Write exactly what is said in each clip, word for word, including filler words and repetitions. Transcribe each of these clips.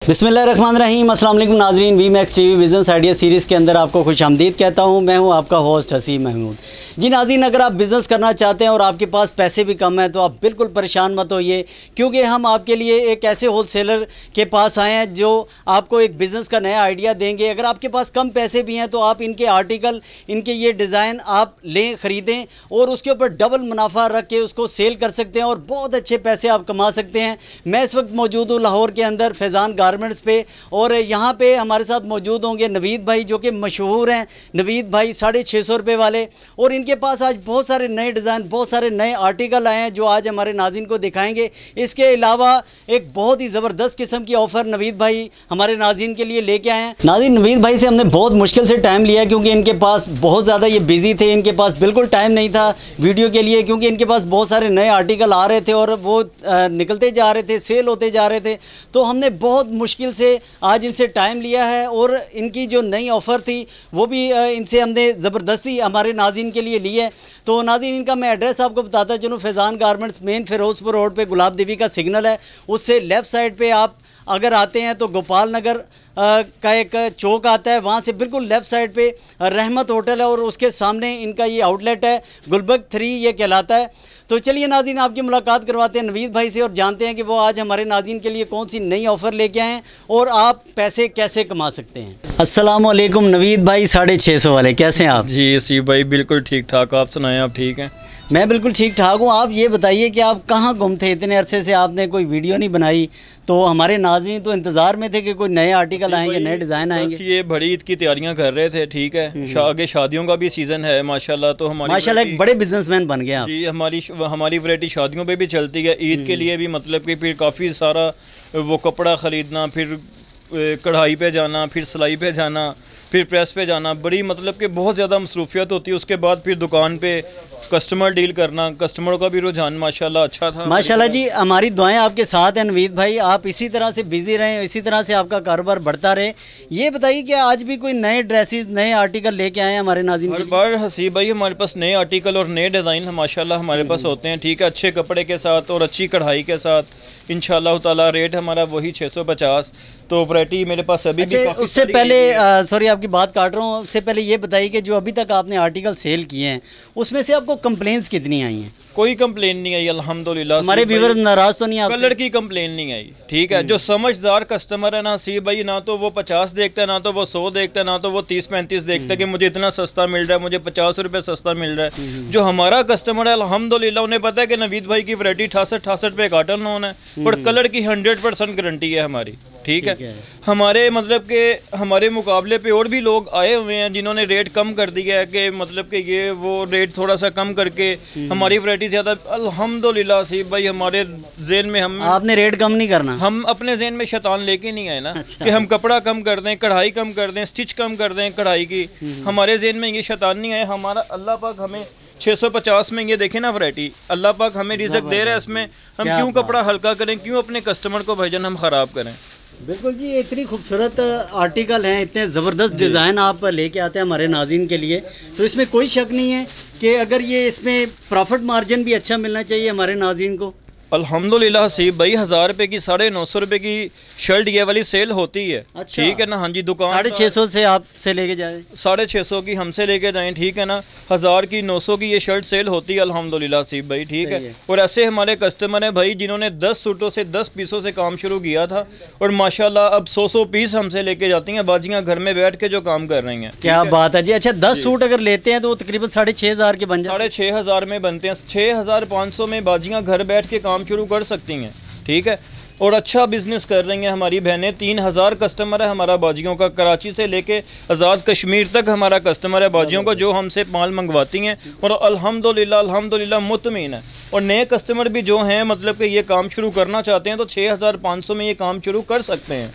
बिस्मिल्लाहिर्रहमानिर्रहीम। अस्सलाम वालेकुम नाज़रीन, V max TV business idea series के अंदर आपको खुशामदीद कहता हूँ। मैं हूँ आपका होस्ट हसीब महमूद। जी नाज़रीन, अगर आप बिज़नेस करना चाहते हैं और आपके पास पैसे भी कम हैं तो आप बिल्कुल परेशान मत होइए, क्योंकि हम आपके लिए एक ऐसे होलसेलर के पास आए हैं जो आपको एक बिज़नेस का नया आइडिया देंगे। अगर आपके पास कम पैसे भी हैं तो आप इनके आर्टिकल, इनके ये डिज़ाइन आप लें, ख़रीदें और उसके ऊपर डबल मुनाफा रख के उसको सेल कर सकते हैं और बहुत अच्छे पैसे आप कमा सकते हैं। मैं इस वक्त मौजूद हूँ लाहौर के अंदर फैज़ान गारमेंट्स पे, और यहाँ पे हमारे साथ मौजूद होंगे नवीद भाई जो कि मशहूर हैं। नवीद भाई साढ़े छः सौ रुपये वाले, और इनके पास आज बहुत सारे नए डिज़ाइन, बहुत सारे नए आर्टिकल आए हैं जो आज हमारे नाज़रीन को दिखाएंगे। इसके अलावा एक बहुत ही ज़बरदस्त किस्म की ऑफ़र नवीद भाई हमारे नाज़रीन के लिए लेके आए हैं। नाज़रीन, नवीद भाई से हमने बहुत मुश्किल से टाइम लिया क्योंकि इनके पास बहुत ज़्यादा ये बिज़ी थे, इनके पास बिल्कुल टाइम नहीं था वीडियो के लिए, क्योंकि इनके पास बहुत सारे नए आर्टिकल आ रहे थे और वो निकलते जा रहे थे, सेल होते जा रहे थे। तो हमने बहुत मुश्किल से आज इनसे टाइम लिया है और इनकी जो नई ऑफ़र थी वो भी इनसे हमने ज़बरदस्ती हमारे नाज़रीन के लिए ली है। तो नाज़रीन, इनका मैं एड्रेस आपको बताता चलूँ। Faizan garments main Ferozepur road पे गुलाब देवी का सिग्नल है, उससे लेफ़्ट साइड पे आप अगर आते हैं तो गोपाल नगर का एक चौक आता है, वहाँ से बिल्कुल लेफ़्ट साइड पे रहमत होटल है और उसके सामने इनका ये आउटलेट है, गुलबर्ग थ्री ये कहलाता है। तो चलिए नाज़रीन, आपकी मुलाकात करवाते हैं नवीद भाई से और जानते हैं कि वो आज हमारे नाज़रीन के लिए कौन सी नई ऑफ़र लेके आए हैं और आप पैसे कैसे कमा सकते हैं। अस्सलाम वालेकुम नवीद भाई, साढ़े छः सौ वाले, कैसे हैं आप? जी सी भाई, बिल्कुल ठीक ठाक। आप सुनाएं, आप ठीक हैं? मैं बिल्कुल ठीक ठाक हूँ। आप ये बताइए कि आप कहाँ गुम थे इतने अरसे से, आपने कोई वीडियो नहीं बनाई। तो हमारे नाज़रीन तो इंतज़ार में थे कि कोई नए आर्टिकल आएंगे, नए डिज़ाइन आएंगे। ये बड़ी ईद की तैयारियां कर रहे थे, ठीक है। आगे शादियों का भी सीज़न है माशाल्लाह, तो हमारी माशाल्लाह एक बड़े बिजनेसमैन बन गए आप। जी, हमारी हमारी वैरायटी शादियों पे भी चलती है, ईद के लिए भी, मतलब कि फिर काफ़ी सारा वो कपड़ा ख़रीदना, फिर कढ़ाई पे जाना, फिर सिलाई पे जाना, फिर प्रेस पे जाना, बड़ी मतलब कि बहुत ज़्यादा मसरूफियत होती है। उसके बाद फिर दुकान पे कस्टमर डील करना, कस्टमरों का भी रुझान माशाल्लाह अच्छा था। माशाल्लाह जी, हमारी दुआएं आपके साथ हैं नवीद भाई, आप इसी तरह से बिज़ी रहें, इसी तरह से आपका कारोबार बढ़ता रहे। ये बताइए कि आज भी कोई नए ड्रेसेस, नए आर्टिकल लेके आए हैं हमारे नाज़रीन? हर बार हसीब भाई हमारे पास नए आर्टिकल और नए डिज़ाइन माशाल्लाह हमारे पास होते हैं, ठीक है। अच्छे कपड़े के साथ और अच्छी कढ़ाई के साथ इंशाल्लाह ताला। रेट हमारा वही छः सौ पचास। तो वैरायटी मेरे पास अभी अच्छा, भी उससे पहले सॉरी आपकी बात काट रहा हूँ, उससे पहले ये बताइए कि जो अभी तक आपने आर्टिकल सेल किए हैं उसमें से आपको कंप्लेंट्स कितनी आई हैं? कोई कंप्लेन नहीं आई अल्हम्दुलिल्लाह। हमारे व्यूअर्स नाराज तो नहीं? कलर की कंप्लेन नहीं आई, ठीक है। जो समझदार कस्टमर है ना सी भाई, ना तो वो पचास देखता है, ना तो वो सौ देखता है, ना तो वो तीस पैंतीस देखता है कि मुझे इतना सस्ता मिल रहा है, मुझे पचास रुपये सस्ता मिल रहा है। जो हमारा कस्टमर है अल्हम्दुलिल्लाह, उन्हें पता है कि नवीद भाई की वैरायटी अठासठ अठासठ पे काटन होना है और कलर की हंड्रेड परसेंट गारंटी है हमारी, ठीक है, है। हमारे मतलब के हमारे मुकाबले पे और भी लोग आए हुए हैं जिन्होंने रेट कम कर दिया है कि मतलब कि ये वो रेट थोड़ा सा कम करके हमारी वैरायटी ज़्यादा। अल्हम्दुलिल्लाह सी भाई, हमारे जेन में हम आपने रेट कम नहीं करना, हम अपने जेन में शैतान लेके नहीं आए ना। अच्छा। कि हम कपड़ा कम कर दें, कढ़ाई कम कर दें, स्टिच कम कर दें कढ़ाई की, हमारे जेन में ये शैतान नहीं आए। हमारा अल्लाह पाक हमें छः सौ पचास में ये देखें ना वैरायटी, अल्लाह पाक हमें रिज़्क दे रहा है, इसमें हम क्यों कपड़ा हल्का करें, क्यों अपने कस्टमर को भाईजान हम ख़राब करें। बिल्कुल जी, इतनी खूबसूरत आर्टिकल हैं, इतने ज़बरदस्त डिज़ाइन आप लेके आते हैं हमारे नाज़रीन के लिए, तो इसमें कोई शक नहीं है कि अगर ये इसमें प्रॉफिट मार्जिन भी अच्छा मिलना चाहिए हमारे नाज़रीन को। अल्हम्दुलिल्लाह हसीब भाई, हज़ार रुपये की साढ़े नौ सौ रुपये की शर्ट ये वाली सेल होती है। अच्छा। ठीक है ना? हाँ जी, दुकान साढ़े छः सौ से आपसे लेके जाए, साढ़े छः सौ की हमसे लेके जाएं, ठीक है ना। हज़ार की नौ सौ की ये शर्ट सेल होती है अल्हम्दुलिल्लाह हसीब भाई, ठीक है, है। और ऐसे हमारे कस्टमर हैं भाई जिन्होंने दस सूटों से दस पीसों से काम शुरू किया था और माशाल्लाह अब सौ सौ पीस हमसे लेके जाती हैं बाजियाँ घर में बैठ के जो काम कर रही हैं। क्या बात है जी। अच्छा, दस सूट अगर लेते हैं तो वो तकरीबन साढ़े छः हज़ार के बन जाते हैं, साढ़े छः हज़ार में बनते हैं। छः हज़ार पाँच सौ में बाजियाँ घर बैठ के काम शुरू कर सकती हैं, ठीक है। और अच्छा बिजनेस कर रही हैं हमारी बहनें। तीन हज़ार कस्टमर है हमारा बाजियों का, कराची से लेके आज़ाद कश्मीर तक हमारा कस्टमर है बाजियों का, जो हमसे माल मंगवाती हैं और अल्हम्दुलिल्लाह अल्हम्दुलिल्लाह मुतमीन है। और नए कस्टमर भी जो हैं मतलब कि ये काम शुरू करना चाहते हैं तो छः हज़ार पाँच सौ में ये काम शुरू कर सकते हैं,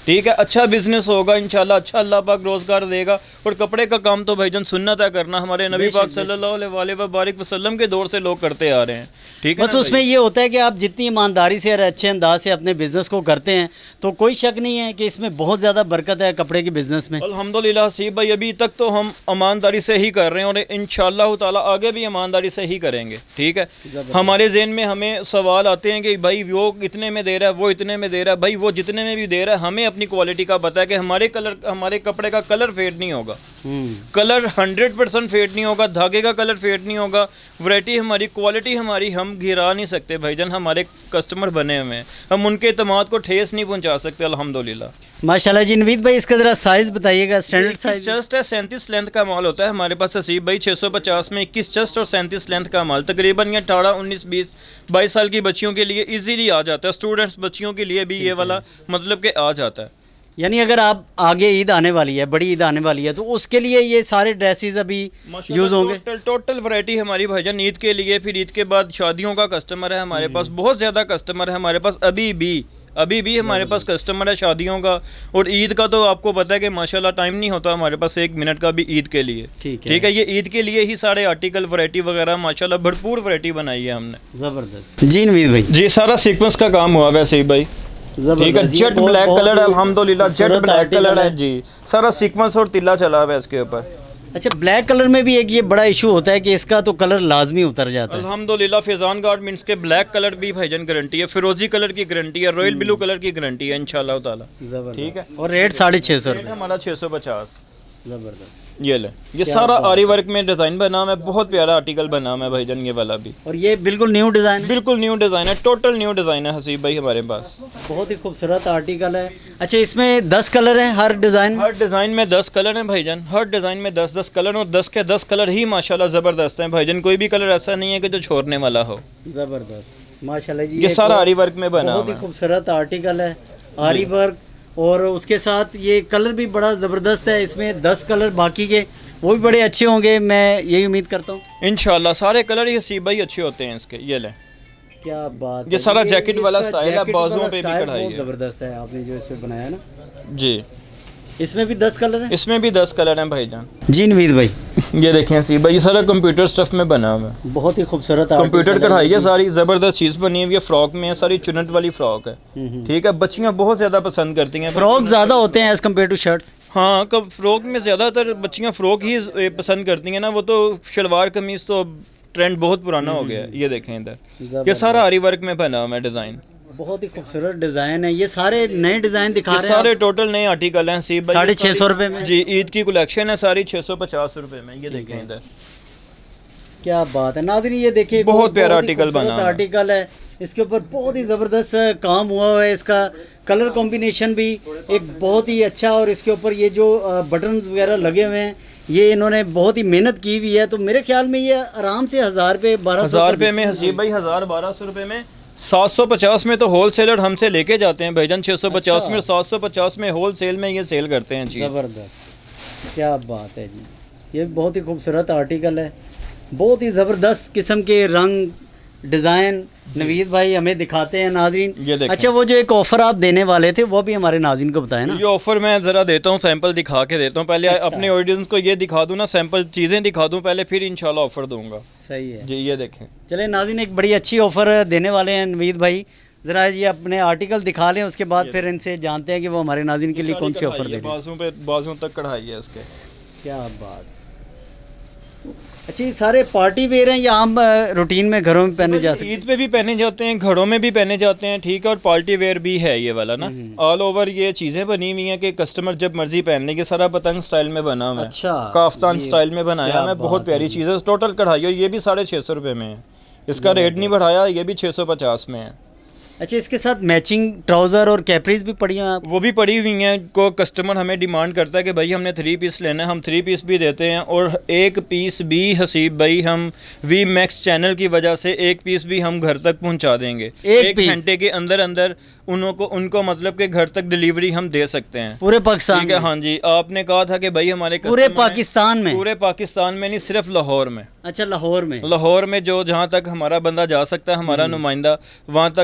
ठीक है, अच्छा बिजनेस होगा इंशाल्लाह, अच्छा अल्लाह पाक रोजगार देगा। और कपड़े का काम तो भाईजान सुन्नत है करना, हमारे नबी पाक सल्लल्लाहु अलैहि वसल्लम के दौर से लोग करते आ रहे हैं। ठीक है, बस उसमें ये होता है कि आप जितनी ईमानदारी से और अच्छे अंदाज से अपने बिजनेस को करते हैं तो कोई शक नहीं है कि इसमें बहुत ज़्यादा बरकत है कपड़े के बिजनेस में। अल्हम्दुलिल्लाह हसीब भाई, अभी तक तो हम ईमानदारी से ही कर रहे हैं और इंशाल्लाह ताला आगे भी ईमानदारी से ही करेंगे। ठीक है, हमारे ज़हन में हमें सवाल आते हैं कि भाई वो इतने में दे रहा है, वो इतने में दे रहा है। भाई वो जितने में भी दे रहा है, हमें अपनी क्वालिटी का पता है कि हमारे कलर हमारे कपड़े का कलर फेड नहीं होगा, कलर हंड्रेड परसेंट फेड नहीं होगा, धागे का कलर फेड नहीं होगा, वैरायटी हमारी, क्वालिटी हमारी हम गिरा नहीं सकते भाईजान। हमारे कस्टमर बने हुए हैं, हम उनके एतमाद को ठेस नहीं पहुंचा सकते अल्हम्दुलिल्लाह। माशाल्लाह जी। नवीद भाई इसका ज़रा साइज़ बताइएगा, स्टैंडर्ड साइज। चेस्ट है, सैंतीस लेंथ का माल होता है हमारे पास हसीब भाई। छः सौ पचास में इक्कीस चेस्ट और सैंतीस लेंथ का माल, तकरीबन ये अठारह उन्नीस बीस बाईस साल की बच्चियों के लिए इजीली आ जाता है। स्टूडेंट्स बच्चियों के लिए भी ये वाला मतलब कि आ जाता है। यानी अगर आप आगे ईद आने वाली है, बड़ी ईद आने वाली है, तो उसके लिए ये सारे ड्रेसेस अभी यूज़ होंगे। टोटल टोटल वैरायटी हमारी भाईजान ईद के लिए, फिर ईद के बाद शादियों का कस्टमर है हमारे पास, बहुत ज़्यादा कस्टमर है हमारे पास अभी भी अभी भी हमारे पास कस्टमर है शादियों का। और ईद का तो आपको पता है कि माशाल्लाह टाइम नहीं होता हमारे पास एक मिनट का भी ईद के लिए। ठीक है, ठीक है, ये ईद के लिए ही सारे आर्टिकल वैरायटी वगैरह माशाल्लाह भरपूर वैरायटी बनाई है हमने। ज़बरदस्त जी नवीद भाई। जी सारा सीक्वेंस का काम हुआ वैसे ही भाई। ठीक है, जेट ब्लैक कलर है अल्हम्दुलिल्लाह, जेट ब्लैक कलर है जी, सारा सीक्वेंस और तिल्ला चला हुआ है इसके ऊपर। अच्छा, ब्लैक कलर में भी एक ये बड़ा इशू होता है कि इसका तो कलर लाजमी उतर जाता है। अल्हम्दुलिल्लाह फैजान गारमेंट्स के ब्लैक कलर भी भाईजान गारंटी है, फिरोजी कलर की गारंटी है, रॉयल ब्लू कलर की गारंटी है इंशाल्लाह ताला। ठीक है, और रेट साढ़े छः सौ रुपये हमारा छः सौ पचास। ज़बरदस्त। ये ले, ये सारा आरी वर्क में डिज़ाइन बना है, बहुत प्यारा आर्टिकल बना है भाईजान ये वाला भी। और ये बिल्कुल न्यू डिज़ाइन है? बिल्कुल न्यू डिज़ाइन है, टोटल न्यू डिज़ाइन है हसीब भाई हमारे पास। बहुत ही खूबसूरत आर्टिकल है। अच्छा, इसमें दस कलर हैं हर डिज़ाइन? हर डिज़ाइन में दस कलर हैं भाईजान, हर डिज़ाइन में दस दस कलर, और दस के दस कलर ही माशाल्लाह ज़बरदस्त हैं भाईजान। कोई भी कलर ऐसा नहीं है कि जो छोड़ने वाला हो। ज़बरदस्त माशाल्लाह जी। ये सारा आरी वर्क में बना, बहुत ही खूबसूरत आर्टिकल है, आरी वर्क। और उसके साथ ये कलर भी बड़ा ज़बरदस्त है। इसमें दस कलर बाकी के वो भी बड़े अच्छे होंगे, मैं यही उम्मीद करता हूँ इंशाल्लाह। सारे कलर ही हसीब भाई अच्छे होते हैं इसके। ये ले, क्या बात ये है। सारा जैकेट वाला स्टाइल है, बाजुओं पे भी कढ़ाई है, ज़बरदस्त है आपने जो इस पे बनाया ना जी। इसमें भी दस कलर हैं? इसमें भी दस कलर हैं भाईजान जी नवीद भाई। ये देखें हसीब भाई, ये सारा कंप्यूटर स्टफ में बना हुआ है, बहुत ही खूबसूरत कंप्यूटर कढ़ाई है, सारी ज़बरदस्त चीज़ बनी हुई है। फ्रॉक में है, सारी चुनट वाली फ्रॉक है। ठीक है, बच्चियाँ बहुत ज़्यादा पसंद करती हैं फ्रॉक, ज़्यादा होते हैं एज़ कम्पेयर टू शर्ट्स। हाँ, कब फ्रॉक में ज़्यादातर बच्चियाँ फ्रॉक ही पसंद करती हैं ना, वो तो शलवार कमीज़ तो ट्रेंड बहुत पुराना हो गया है। ये देखें इधर, ये सारा आरी वर्क में बना हुआ है डिज़ाइन, बहुत ही खूबसूरत डिज़ाइन है। ये सारे नए डिज़ाइन दिखा रहे हैं, सारे टोटल नए आर्टिकल हैं सी साढ़े छः सौ रुपये में जी। ईद की कलेक्शन है सारी छः सौ पचास रुपये में। ये देखें इधर, क्या बात है नाज़रीन। ये देखिए बहुत प्यारा आर्टिकल बना आर्टिकल है, इसके ऊपर बहुत ही ज़बरदस्त काम हुआ है। इसका कलर कॉम्बिनेशन भी एक बहुत ही अच्छा, और इसके ऊपर ये जो बटन्स वगैरह लगे हुए हैं ये इन्होंने बहुत ही मेहनत की हुई है। तो मेरे ख्याल में ये आराम से हज़ार रुपये बारह हज़ार रुपये में हसीब भाई, हज़ार बारह सौ रुपये में, सात सौ पचास में तो होल सेलर हमसे लेके जाते हैं भाईजान, छः सौ पचास में, सात सौ पचास में होल सेल में ये सेल करते हैं चीज़। ज़बरदस्त, क्या बात है जी। ये बहुत ही खूबसूरत आर्टिकल है, बहुत ही ज़बरदस्त किस्म के रंग डिज़ाइन नवीद भाई हमें दिखाते हैं नाज़रीन। अच्छा, वो जो एक ऑफ़र आप देने वाले थे वो भी हमारे नाज़रीन को बताएं ना। ये ऑफ़र मैं ज़रा देता हूँ, सैंपल दिखा के देता हूँ पहले। अच्छा। अपने ऑडियंस को ये दिखा दूँ ना, सैंपल चीज़ें दिखा दूँ पहले, फिर इंशाल्लाह ऑफ़र दूंगा। सही है जी। ये देखें, चले नाज़रीन, एक बड़ी अच्छी ऑफ़र देने वाले हैं नवीद भाई। ज़रा ये अपने आर्टिकल दिखा लें, उसके बाद फिर इनसे जानते हैं कि वो हमारे नाज़रीन के लिए कौन सी ऑफ़र दे रहे हैं। बाजू पे बाजू तक कढ़ाई है इसके, क्या बात। अच्छा, ये सारे पार्टी वेयर हैं या आम रूटीन में घरों में पहने जा सकते हैं? ईद पे भी पहने जाते हैं, घरों में भी पहने जाते हैं। ठीक है, और पार्टी वेयर भी है ये वाला ना। ऑल ओवर ये चीज़ें बनी हुई हैं कि कस्टमर जब मर्जी पहन लेंगे। सारा पतंग स्टाइल में बना हुआ है, अच्छा, काफ्तान स्टाइल में बनाया है, बहुत प्यारी चीज़ है। टोटल कढ़ाई है, ये भी साढ़े छः सौ रुपये में है, इसका रेट नहीं बढ़ाया, ये भी छः सौ पचास में है। अच्छा, इसके साथ मैचिंग ट्राउज़र और कैपरीज भी पड़ी हैं आप? वो भी पड़ी हुई हैं। को कस्टमर हमें डिमांड करता है कि भाई हमने थ्री पीस लेना है, हम थ्री पीस भी देते हैं। और एक पीस भी हसीब भाई हम वी मैक्स चैनल की वजह से एक पीस भी हम घर तक पहुंचा देंगे। एक घंटे के अंदर अंदर उनको उनको मतलब के घर तक डिलीवरी हम दे सकते हैं पूरे पाकिस्तान में। हाँ जी, आपने कहा था कि भाई हमारे पूरे पाकिस्तान में? पूरे पाकिस्तान में नहीं, सिर्फ लाहौर में। अच्छा, लाहौर में? लाहौर में जो जहाँ तक हमारा बंदा जा सकता है, हमारा नुमाइंदा वहाँ तक जा सकता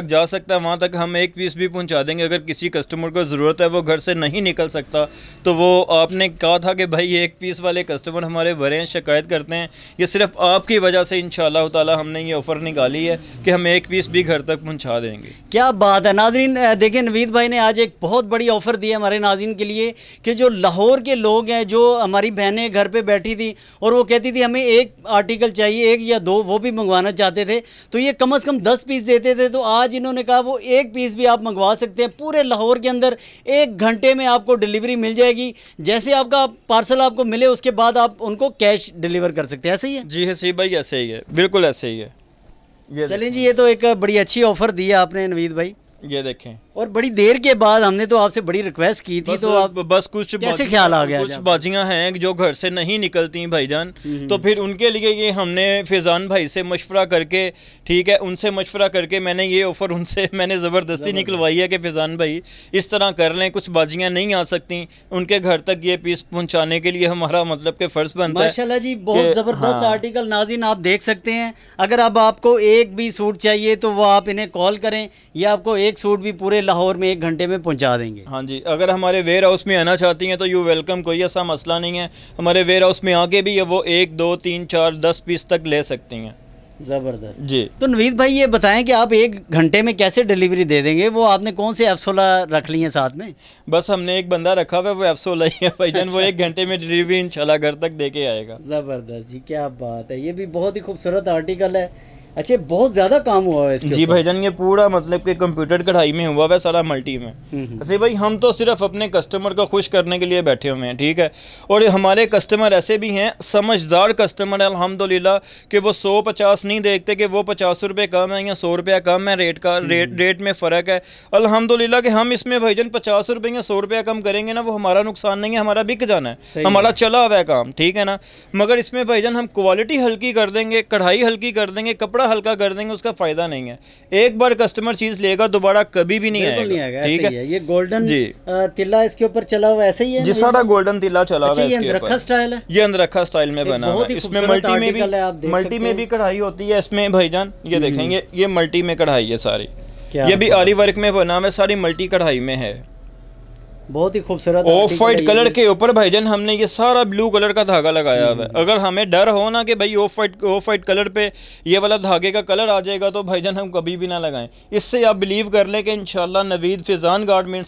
सकता है वहाँ तक हम एक पीस भी पहुँचा देंगे। अगर किसी कस्टमर को ज़रूरत है, वो घर से नहीं निकल सकता, तो वो आपने कहा था कि भाई एक पीस वाले कस्टमर हमारे भरे हैं, शिकायत करते हैं, ये सिर्फ आपकी वजह से इंशाअल्लाह ताला हमने ये ऑफ़र निकाली है कि हम एक पीस भी घर तक पहुँचा देंगे। क्या बात है नाज़रीन, देखिए नवीद भाई ने आज एक बहुत बड़ी ऑफ़र दी है हमारे नाज़रीन के लिए कि जो लाहौर के लोग हैं, जो हमारी बहनें घर पे बैठी थी और वो कहती थी हमें एक आर्टिकल चाहिए, एक या दो, वो भी मंगवाना चाहते थे, तो ये कम से कम दस पीस देते थे। तो आज इन्होंने कहा वो एक पीस भी आप मंगवा सकते हैं, पूरे लाहौर के अंदर एक घंटे में आपको डिलीवरी मिल जाएगी। जैसे आपका पार्सल आपको मिले उसके बाद आप उनको कैश डिलीवर कर सकते हैं, ऐसे ही है? जी हसीब भाई, ऐसे ही है, बिल्कुल ऐसे ही है। चलिए जी, ये तो एक बड़ी अच्छी ऑफ़र दी है आपने नवीद भाई, ये देखें। और बड़ी देर के बाद हमने तो आपसे बड़ी रिक्वेस्ट की थी, तो आप बस कुछ कैसे ख्याल आ गया? कुछ बाजियां हैं जो घर से नहीं निकलती भाईजान, तो फिर उनके लिए ये हमने फैज़ान भाई से मशवरा करके, ठीक है, उनसे मशवरा करके मैंने ये ऑफ़र उनसे मैंने ज़बरदस्ती निकलवाई है कि फैज़ान भाई इस तरह कर लें, कुछ बाजियां नहीं आ सकती, उनके घर तक ये पीस पहुँचाने के लिए हमारा मतलब के फ़र्ज़ बनता है। माशाल्लाह जी, बहुत ज़बरदस्त आर्टिकल नाज़रीन आप देख सकते हैं। अगर अब आपको एक भी सूट चाहिए तो वो आप इन्हें कॉल करें, या आपको एक सूट भी पूरे लाहौर में एक घंटे में पहुंचा देंगे। हाँ जी, अगर हमारे वेयर हाउस में आना चाहती हैं तो यू वेलकम, कोई ऐसा मसला नहीं है। हमारे वेयर हाउस में आके भी वो एक दो तीन चार दस पीस तक ले सकती हैं। ज़बरदस्त जी। तो नवीद भाई ये बताएं कि आप एक घंटे में कैसे डिलीवरी दे देंगे? वो आपने कौन से एफ सोलह रख ली हैं साथ में? बस हमने एक बंदा रखा हुआ है, वो एफ सोलह ही है भाईजान। वो एक घंटे में डिलीवरी इंशाल्लाह घर तक दे के आएगा। ज़बरदस्त जी, क्या बात है, ये भी बहुत ही खूबसूरत आर्टिकल है। अच्छा, बहुत ज़्यादा काम हुआ है इसके जी भाईजान, ये पूरा मतलब कि कंप्यूटर कढ़ाई में हुआ है, सारा मल्टी में। ऐसे भाई हम तो सिर्फ अपने कस्टमर को खुश करने के लिए बैठे हुए हैं, ठीक है। और हमारे कस्टमर ऐसे भी हैं, समझदार कस्टमर है अल्हम्दुलिल्लाह, कि वो सौ पचास नहीं देखते कि वो पचास रुपये कम है या सौ रुपया कम है, रेट का रेट रेट में फ़र्क है। अल्हम्दुलिल्लाह कि हम इसमें भाईजान पचास रुपये या सौ रुपया कम करेंगे ना, वो हमारा नुकसान नहीं है, हमारा बिक जाना है, हमारा चला हुआ है काम, ठीक है ना। मगर इसमें भाईजान हम क्वालिटी हल्की कर देंगे, कढ़ाई हल्की कर देंगे, कपड़ा हल्का कर देंगे, उसका फायदा नहीं है। एक बार कस्टमर चीज लेगा दोबारा कभी भी नहीं आएगा, ठीक है। ये गोल्डन तिल्ला इसके ऊपर चला हुआ ऐसे ही है जी, सारा गोल्डन तिल्ला चला हुआ है। ये अंदरखा स्टाइल है, ये अंदरखा स्टाइल में बना हुआ है। इसमें मल्टी में भी मल्टी में भी कढ़ाई होती है इसमें भाईजान, ये देखेंगे, ये मल्टी में कढ़ाई है सारी, ये भी आरी वर्क में बना हुआ है, सारी मल्टी कढ़ाई में है। बहुत ही खूबसूरत ऑफ वाइट कलर के ऊपर भाईजान हमने ये सारा ब्लू कलर का धागा लगाया हुआ है। अगर हमें डर हो ना कि भाई off white off white colour पे ये वाला धागे का कलर आ जाएगा, तो भाईजान हम कभी भी ना लगाएं। इससे आप बिलीव कर लें कि इंशाल्लाह नवीद फैज़ान गारमेंट्स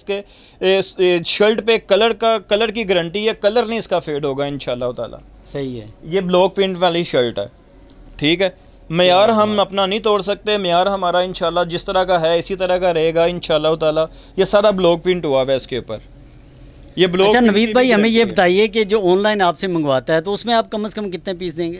के शर्ट पे कलर का कलर की गारंटी है, कलर नहीं इसका फेड होगा इंशाल्लाह ताला। सही है, ये ब्लॉक प्रिंट वाली शर्ट है, ठीक है। मेयार हम अपना नहीं तोड़ सकते, मेयार हमारा इंशाल्लाह जिस तरह का है इसी तरह का रहेगा इंशाल्लाह ताला। ये सारा ब्लॉक प्रिंट हुआ है इसके ऊपर, ये ब्लॉक। अच्छा नवीद भाई, हमें ये बताइए कि जो ऑनलाइन आपसे मंगवाता है तो उसमें आप कम से कम कितने पीस देंगे?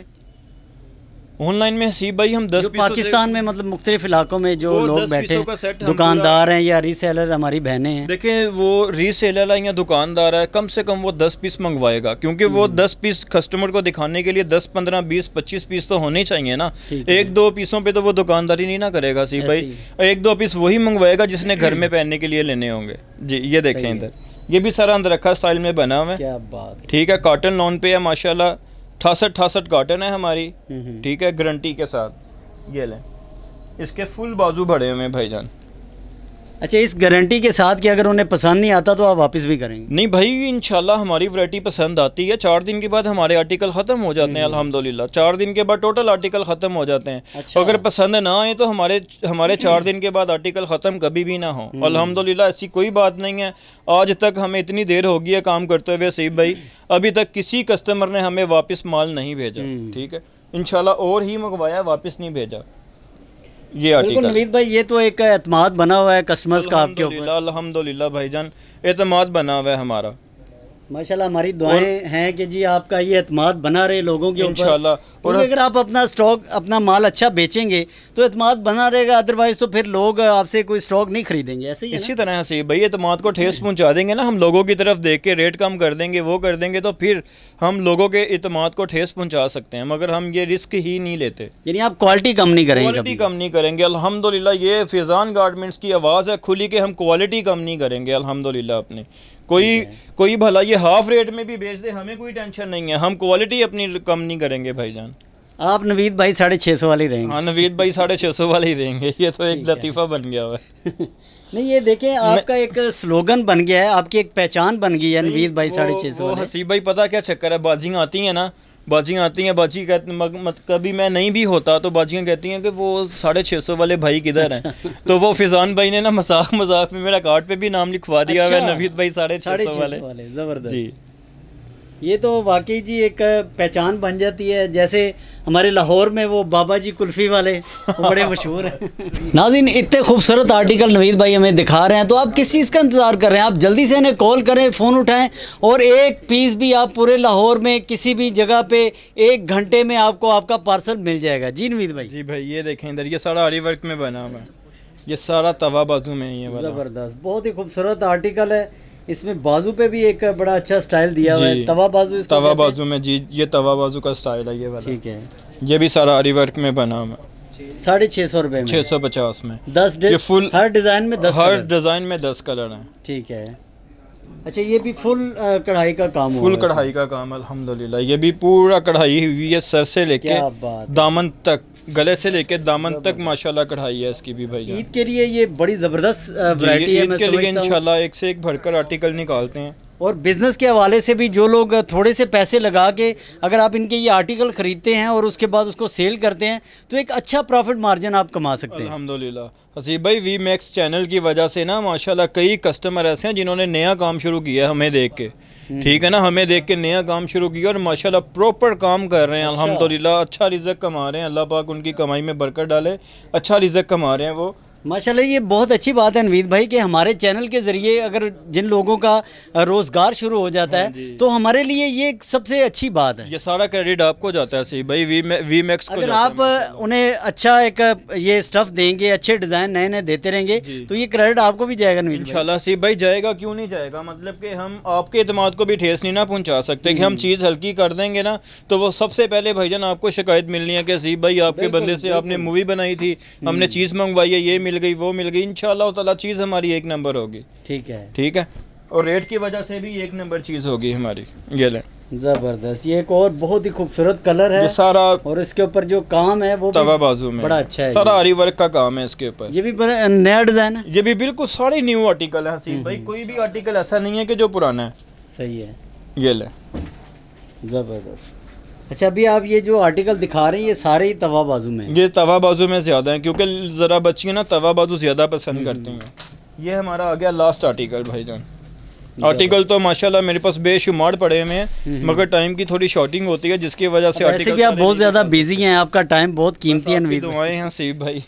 ऑनलाइन में हसीब भाई हम दस पाकिस्तान में मतलब मुख्तलिफ इलाकों में जो लोग बैठे दुकानदार हैं या रीसेलर हमारी बहनें हैं, देखें वो रीसेलर है या दुकानदार है, कम से कम वो दस पीस मंगवाएगा, क्योंकि वो दस पीस कस्टमर को दिखाने के लिए दस पंद्रह बीस पच्चीस पीस तो होने चाहिए ना। एक दो पीसों पे तो वो दुकानदारी नहीं ना करेगा हसीब भाई, एक दो पीस वही मंगवाएगा जिसने घर में पहनने के लिए लेने होंगे। जी, ये देखें इधर, ये भी सारा अंदरखा स्टाइल में बना हुआ है, क्या बात, ठीक है। कॉटन लॉन पे है माशाल्लाह, अठासठ अठासठ कॉटन है हमारी, ठीक है, गारंटी के साथ। ये लें, इसके फुल बाजू भरे हुए हैं भाईजान। अच्छा, इस गारंटी के साथ कि अगर उन्हें पसंद नहीं आता तो आप वापस भी करेंगे? नहीं भाई, इंशाल्लाह हमारी वैरायटी पसंद आती है। चार दिन के बाद हमारे आर्टिकल ख़त्म हो जाते हैं अल्हम्दुलिल्लाह, चार दिन के बाद टोटल आर्टिकल ख़त्म हो जाते हैं। अच्छा। अगर पसंद ना आए तो हमारे हमारे चार दिन के बाद आर्टिकल ख़त्म कभी भी ना हो अल्हम्दुलिल्लाह, ऐसी कोई बात नहीं है। आज तक हमें इतनी देर हो गई है काम करते हुए सईद भाई, अभी तक किसी कस्टमर ने हमें वापस माल नहीं भेजा, ठीक है। इंशाल्लाह और ही मंगवाया, वापस नहीं भेजा। ये बिल्कुल नवीद भाई, ये तो एक एतमाद बना हुआ है कस्टमर्स का आपके ऊपर। अल्हम्दुलिल्लाह भाईजान, एतमाद बना हुआ है हमारा माशाल्लाह। हमारी दुआएं हैं कि जी आपका ये एतमाद बना रहे लोगों के ऊपर इंशाल्लाह। और अगर आप अपना स्टॉक अपना माल अच्छा बेचेंगे तो एतमाद बना रहेगा, अदरवाइज तो फिर लोग आपसे कोई स्टॉक नहीं खरीदेंगे। ऐसे ही इसी तरह से भाई एतमाद को ठेस पहुंचा देंगे ना हम, लोगों की तरफ देख के रेट कम कर देंगे, वो कर देंगे, तो फिर हम लोगों के एतमाद को ठेस पहुँचा सकते हैं, मगर हम ये रिस्क ही नहीं लेते। यानी आप क्वालिटी कम नहीं करेंगे? क्वालिटी कम नहीं करेंगे अल्हम्दुलिल्लाह। ये फैज़ान गारमेंट्स की आवाज़ है खुली कि हम क्वालिटी कम नहीं करेंगे अल्हम्दुलिल्लाह अपनी। कोई कोई भला ये हाफ रेट में भी बेच दे, हमें कोई टेंशन नहीं है, हम क्वालिटी अपनी कम नहीं करेंगे भाईजान। आप नवीद भाई साढ़े छः सौ वाले रहेंगे। हाँ नवीद भाई साढ़े छः सौ वाले ही रहेंगे, ये तो एक लतीफ़ा बन गया हुआ है। नहीं ये देखें आपका एक स्लोगन बन गया है, आपकी एक पहचान बन गई है नवीद भाई साढ़े छः सौ। हसीब भाई पता क्या चक्कर है, बाजियाँ आती हैं ना, बाजियाँ आती हैं, बाजी कहते मत कभी मैं नहीं भी होता तो बाजियाँ कहती हैं कि वो साढ़े छः सौ वाले भाई किधर हैं। तो वो फिजान भाई ने ना मजाक मजाक में मेरा कार्ड पे भी नाम लिखवा दिया हुआ है नवीद भाई साढ़े छः सौ वाले। ज़बरदस्त जी, ये तो वाकई जी एक पहचान बन जाती है। जैसे हमारे लाहौर में वो बाबा जी कुल्फ़ी वाले वो बड़े मशहूर हैं। नाज़रीन इतने खूबसूरत आर्टिकल नवीद भाई हमें दिखा रहे हैं, तो आप किस चीज़ का इंतज़ार कर रहे हैं? आप जल्दी से इन्हें कॉल करें, फ़ोन उठाएं और एक पीस भी आप पूरे लाहौर में किसी भी जगह पे एक घंटे में आपको आपका पार्सल मिल जाएगा। जी नवीद भाई। जी भाई ये देखें इधर, ये सारा आरी वर्क में बना हुआ है, ये सारा तवा बाजू में ये वाला। ज़बरदस्त, बहुत ही खूबसूरत आर्टिकल है। इसमें बाजू पे भी एक बड़ा अच्छा स्टाइल दिया हुआ है, तवा बाजू। तवा बाजू में जी, ये तवा बाजू का स्टाइल है ये वाला। ठीक है, ये भी सारा आरी वर्क में बना हुआ है, साढ़े छः सौ रुपये में, छः सौ पचास में दस ये फुल, हर डिज़ाइन में दस, हर डिज़ाइन में दस कलर हैं। ठीक है, अच्छा ये भी फुल कढ़ाई का काम, फुल कढ़ाई का काम अल्हम्दुलिल्लाह। ये भी पूरा कढ़ाई हुई है, सर से लेके दामन तक, गले से लेके दामन तक माशाल्लाह कढ़ाई है इसकी भी भाई। ईद के लिए ये बड़ी ज़बरदस्त वैरायटी है। ईद के लिए इंशाल्लाह एक से एक भरकर आर्टिकल निकालते हैं। और बिज़नेस के हवाले से भी जो लोग थोड़े से पैसे लगा के अगर आप इनके ये आर्टिकल ख़रीदते हैं और उसके बाद उसको सेल करते हैं तो एक अच्छा प्रॉफिट मार्जिन आप कमा सकते हैं अल्हम्दुलिल्लाह। हसीब भाई वी मैक्स चैनल की वजह से ना माशाल्लाह कई कस्टमर ऐसे हैं जिन्होंने नया काम शुरू किया है हमें देख के, ठीक है ना, हमें देख के नया काम शुरू किया और माशाल्लाह प्रॉपर काम कर रहे हैं अल्हम्दुलिल्लाह। अच्छा रिज़्क़ कमा रहे हैं, अल्लाह पाक उनकी कमाई में बरकत डाले, अच्छा रिज़्क़ कमा रहे हैं वो माशाल्लाह। ये बहुत अच्छी बात है नवीद भाई कि हमारे चैनल के ज़रिए अगर जिन लोगों का रोज़गार शुरू हो जाता है तो हमारे लिए ये सबसे अच्छी बात है। ये सारा क्रेडिट आपको जाता है सही भाई, वी वी मैक्स को अगर आप उन्हें अच्छा एक ये स्टफ़ देंगे, अच्छे डिज़ाइन नए नए देते रहेंगे तो ये क्रेडिट आपको भी जाएगा नवीद इंशाल्लाह। सी भाई जाएगा, क्यों नहीं जाएगा, मतलब कि हम आपके एतमाद को भी ठेस नहीं ना पहुँचा सकते कि हम चीज़ हल्की कर देंगे ना तो वो सबसे पहले भाईजान आपको शिकायत मिलनी है कि सी भाई आपके बंदे से आपने मूवी बनाई थी, हमने चीज़ मंगवाई है, ये मिल गई वो मिल गई, इंशाल्लाह ताला चीज़ हमारी एक नंबर होगी। ठीक है, ठीक है, और रेट की वजह से भी एक नंबर चीज़ होगी हमारी। ये ले ज़बरदस्त, ये एक और बहुत ही खूबसूरत कलर है सारा, और इसके ऊपर जो काम है वो तवा बाजू में बड़ा अच्छा है, सारा आरी वर्क का काम है इसके ऊपर। ये भी बड़ा नया डिज़ाइन है, ये भी बिल्कुल सारे न्यू आर्टिकल है हसीब भाई, कोई भी आर्टिकल ऐसा नहीं है कि जो पुराना है। सही है, ये ले ज़बरदस्त। अच्छा अभी आप ये जो आर्टिकल दिखा रहे हैं ये सारे ही तवा बाजू में, ये तवा बाजू में ज़्यादा है क्योंकि ज़रा बच्चियाँ ना तवा बाजू ज़्यादा पसंद करती हैं। ये हमारा आ गया लास्ट आर्टिकल भाईजान। आर्टिकल तो माशाल्लाह मेरे पास बेशुमार पड़े हुए हैं मगर टाइम की थोड़ी शॉर्टिंग होती है जिसकी वजह से आर्टिकल भी आप बहुत ज़्यादा बिजी हैं, आपका टाइम बहुत कीमती है नवीद, दुआएं हैं हसीब भाई।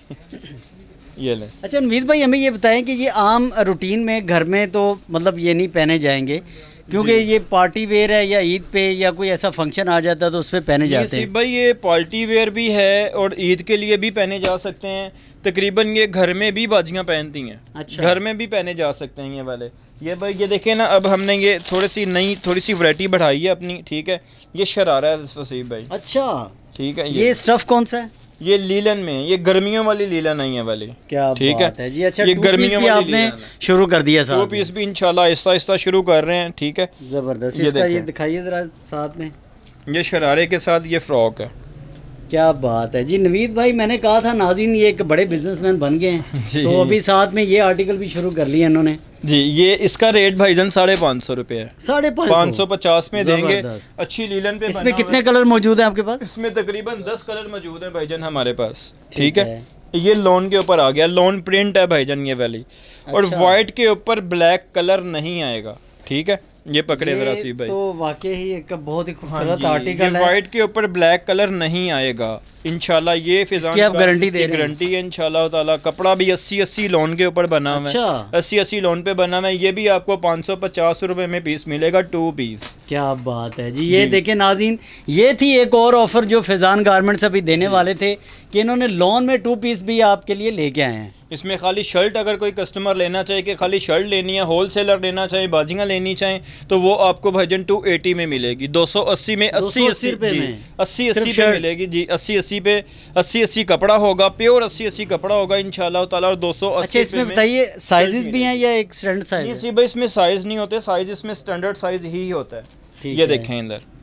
ये ले। अच्छा नवीद भाई हमें ये बताएं कि ये आम रूटीन में घर में तो मतलब ये नहीं पहने जाएंगे क्योंकि ये पार्टी वेयर है या ईद पे या कोई ऐसा फंक्शन आ जाता है तो उस पर पहने जाते हैं। भाई ये पार्टी वेयर भी है और ईद के लिए भी पहने जा सकते हैं, तकरीबन ये घर में भी बाजियाँ पहनती हैं। अच्छा, घर में भी पहने जा सकते हैं ये वाले। ये भाई ये देखें ना, अब हमने ये थोड़ी सी नई थोड़ी सी वैरायटी बढ़ाई है अपनी, ठीक है। ये शरारा है वसीम भाई। अच्छा ठीक है, ये स्टफ कौन सा है? ये लीलन में, ये गर्मियों वाली लीलन नहीं है वाली। क्या ठीक है जी। अच्छा ये गर्मियों वाली आपने शुरू कर दिया, टू पीस भी इंशाल्लाह आहिस्ता आहिस्ता शुरू कर रहे हैं, ठीक है। जबरदस्त, इसका ये दिखाइए जरा साथ में। ये शरारे के साथ ये फ्रॉक है। क्या बात है जी नवीद भाई, मैंने कहा था नाज़रीन ये एक बड़े बिजनेसमैन बन गए हैं तो अभी साथ में ये आर्टिकल भी शुरू कर लिया इन्होंने जी। ये इसका रेट भाईजान साढ़े पाँच सौ रुपये है, साढ़े पाँच सौ पचास में देंगे। अच्छी लीलन पे। इसमें कितने कलर मौजूद है आपके पास? इसमें तकरीबन दस कलर मौजूद है भाईजान हमारे पास, ठीक है। ये लोन के ऊपर आ गया, लोन प्रिंट है भाईजान ये वाली। और वाइट के ऊपर ब्लैक कलर नहीं आएगा, ठीक है। ये पकड़े जरा सी भाई, तो वाकई ही एक बहुत ही खूबसूरत आर्टिकल है। वाइट के ऊपर ब्लैक कलर नहीं आएगा इंशाल्लाह। ये फिजान की आप गारंटी दे रहे हैं? गारंटी है इंशाल्लाह ताला। कपड़ा भी अस्सी अस्सी लोन के ऊपर बना हुआ है, अस्सी अस्सी लोन पे बना हुआ है। ये भी आपको पाँच सौ पचास रुपए में पीस मिलेगा, टू पीस। क्या बात है जी। ये देखें नाज़रीन, ये थी एक और ऑफर जो फैजान गारमेंट्स अभी देने वाले थे कि इन्होंने लोन में टू पीस भी आपके लिए लेके आए हैं। इसमें खाली शर्ट अगर कोई कस्टमर लेना चाहे कि खाली शर्ट लेनी है, होल सेलर लेना चाहे, बाजियाँ लेनी चाहे तो वो आपको भाईजान टू एटी में मिलेगी, दो सौ अस्सी में, अस्सी अस्सी जी अस्सी अस्सी पे मिलेगी जी। अस्सी अस्सी पे अस्सी अस्सी कपड़ा होगा, प्योर अस्सी अस्सी कपड़ा होगा इंशाल्लाह ताला। और दो सौ अस्सी। अच्छा इसमें बताइए साइजेस भी हैं या एक स्टैंडर्ड साइज? नहीं भाई इसमें साइज नहीं होते, साइज इसमें स्टैंडर्ड साइज ही होता है। ये देखें इधर,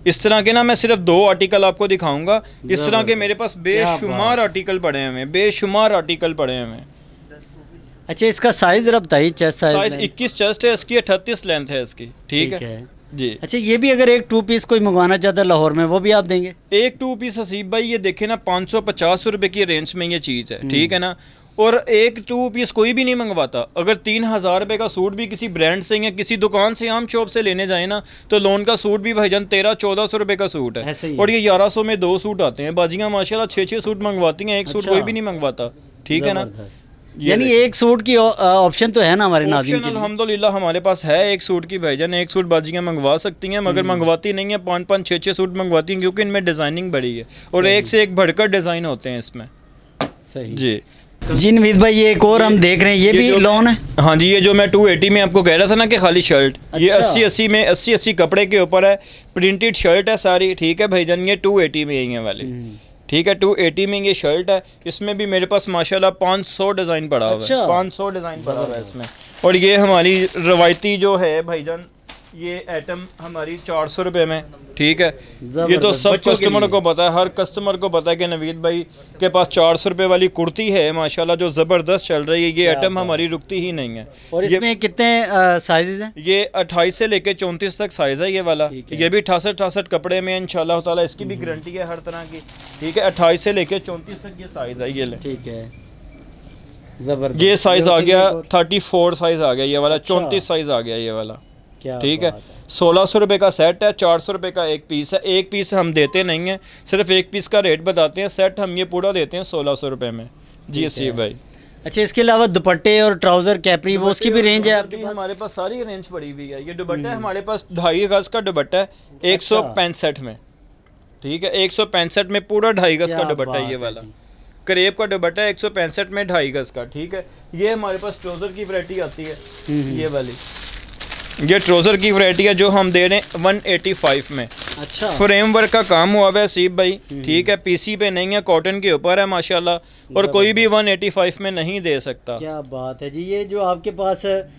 इस तरह के ना मैं सिर्फ दो आर्टिकल आपको दिखाऊंगा। इस तरह के मेरे पास बेशुमार आर्टिकल पड़े हुए हैं, बेशुमार आर्टिकल पड़े हुए हैं। अच्छा, इसका साइज जरा बताइए, चेस्ट साइज? साइज इक्कीस चेस्ट है इसकी, अड़तीस लेंथ है इसकी। ठीक है, है जी। अच्छा, ये भी अगर एक टू पीस कोई मंगवाना चाहता है लाहौर में, वो भी आप देंगे? एक टू पीस हसीब भाई ये देखे ना पाँच सौ पचास रुपये की रेंज में ये चीज़ है। ठीक है ना, और एक टू पीस कोई भी नहीं मंगवाता। अगर तीन हज़ार रुपये का सूट भी किसी ब्रांड से या किसी दुकान से आम शॉप से लेने जाए ना, तो लोन का सूट भी भाईजान तेरह चौदह सौ रुपये का सूट है, है। और ये ग्यारह सौ में दो सूट आते हैं। बाजियाँ माशाल्लाह छः छः सूट मंगवाती हैं, एक सूट कोई भी नहीं मंगवाता। ठीक है ना, यानी एक सूट की ऑप्शन तो है ना हमारे नाज़रीन के लिए? अल्हम्दुलिल्लाह हमारे पास है एक सूट की भाईजान, एक सूट बाजियाँ मंगवा सकती हैं, मगर मंगवाती नहीं है, पाँच पाँच छः छः सूट मंगवाती हैं, क्योंकि इनमें डिज़ाइनिंग बड़ी है और एक से एक बढ़कर डिज़ाइन होते हैं इसमें। सही जी जी नवीद भाई, ये एक और हम देख रहे हैं, ये, ये भी लॉन है? हाँ जी, ये जो मैं टू एटी में आपको कह रहा था ना कि खाली शर्ट, अच्छा। ये अस्सी अस्सी में अस्सी अस्सी कपड़े के ऊपर है, प्रिंटेड शर्ट है सारी। ठीक है भाईजान, ये टू एटी में है वाली। ठीक है, टू एटी में ये शर्ट है। इसमें भी मेरे पास माशाल्लाह पाँच सौ डिज़ाइन पड़ा हुआ है, पाँच सौ डिज़ाइन पड़ा हुआ है इसमें। और ये हमारी रवायती जो है भाईजान, ये आइटम हमारी चार सौ रुपये में। ठीक है, ये तो सब कस्टमर को पता है, हर कस्टमर को पता है कि नवीद भाई के पास चार सौ रुपये वाली कुर्ती है माशाल्लाह, जो ज़बरदस्त चल रही है। ये आइटम हमारी रुकती ही नहीं है। और इसमें कितने साइज़ हैं? ये अट्ठाईस से लेके चौंतीस तक साइज़ है ये वाला। ये भी अठासठ अठासठ कपड़े में इंशाल्लाह ताला, इसकी भी गारंटी है हर तरह की। ठीक है, अट्ठाईस से लेके चौंतीस तक ये साइज़ है। ये ले, ठीक है, ज़बरदस्त। ये साइज़ आ गया थर्टी फोर साइज़ आ गया ये वाला, चौंतीस साइज़ आ गया ये वाला। ठीक है, सोलह सौ रुपये का सेट है, चार सौ रुपये का एक पीस है। एक पीस हम देते नहीं हैं, सिर्फ एक पीस का रेट बताते हैं। सेट हम ये पूरा देते हैं सोलह सौ रुपये में। जी सी भाई। अच्छा, इसके अलावा दुपट्टे और ट्राउज़र कैपरी, वो उसकी भी रेंज है आपके पास? हमारे पास सारी रेंज पड़ी हुई है। ये दुपट्टा है हमारे पास ढाई गज का दुपट्टा है, एक सौ पैंसठ में। ठीक है, एक सौ पैंसठ में पूरा ढाई गज का दुपट्टा है ये वाला, करेब का दुपट्टा है, एक सौ पैंसठ में ढाई गज का। ठीक है, ये हमारे पास ट्राउज़र की वैरायटी आती है, ये वाली। ये ट्राउज़र की वैरायटी है जो हम दे रहे हैं वन एटी फाइव में। अच्छा, फ्रेमवर्क का काम हुआ है सीब भाई। ठीक है, पीसी पे नहीं है, कॉटन के ऊपर है माशाल्लाह, और कोई भी वन एटी फाइव में नहीं दे सकता। क्या बात है जी। ये जो आपके पास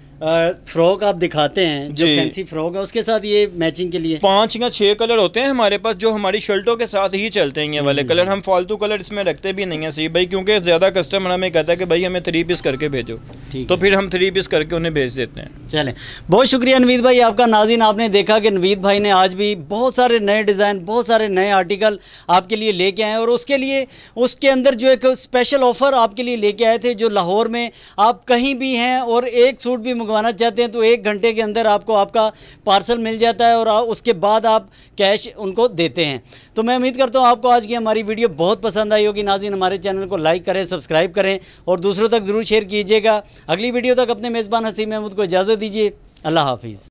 फ्रॉक आप दिखाते हैं, जो फैंसी फ्रॉक है, उसके साथ ये मैचिंग के लिए पांच या छह कलर होते हैं हमारे पास, जो हमारी शर्टों के साथ ही चलते हैं। ये वाले कलर हम फालतू कलर इसमें रखते भी नहीं है सी भाई, क्योंकि ज़्यादा कस्टमर हमें कहता है कि भाई हमें थ्री पीस करके भेजो, तो फिर हम थ्री पीस करके उन्हें भेज देते हैं। चलें, बहुत शुक्रिया नवीद भाई आपका। नाज़रीन, आपने देखा कि नवीद भाई ने आज भी बहुत सारे नए डिज़ाइन, बहुत सारे नए आर्टिकल आपके लिए लेके आए, और उसके लिए उसके अंदर जो एक स्पेशल ऑफ़र आपके लिए लेके आए थे, जो लाहौर में आप कहीं भी हैं और एक सूट भी मंगवाना चाहते हैं तो एक घंटे के अंदर आपको आपका पार्सल मिल जाता है, और उसके बाद आप कैश उनको देते हैं। तो मैं उम्मीद करता हूँ आपको आज की हमारी वीडियो बहुत पसंद आई होगी। नाज़रीन, हमारे चैनल को लाइक करें, सब्सक्राइब करें और दूसरों तक ज़रूर शेयर कीजिएगा। अगली वीडियो तक अपने मेज़बान हसीम महमूद को इजाज़त दीजिए। अल्लाह हाफिज़।